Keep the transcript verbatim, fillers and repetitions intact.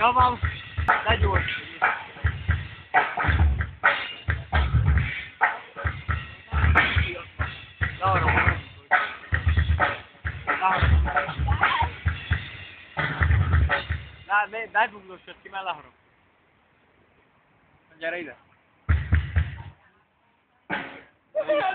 Tamam. Ne diyorsun? Doğru. لا ما ما بقولوا شو كمان لهرب. جريدة.